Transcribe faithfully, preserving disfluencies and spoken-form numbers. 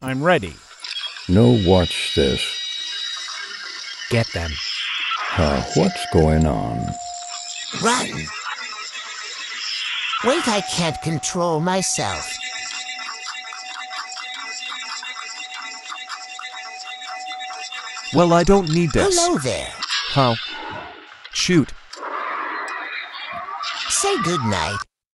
I'm ready. No, watch this. Get them. Uh, what's going on? Run! Wait, I can't control myself. Well, I don't need this. Hello there. How? Shoot. Say goodnight.